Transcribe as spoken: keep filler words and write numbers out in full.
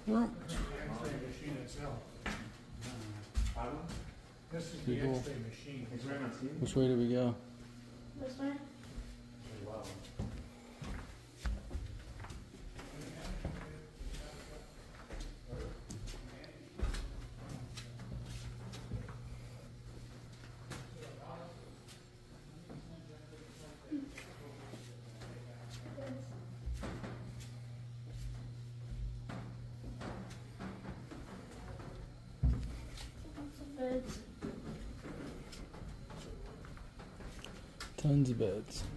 room. X-ray machine itself. Pardon? This is the Pretty cool. X-ray machine. It's very much in. Which way do we go? This way? Wow. Beds. Tons of beds.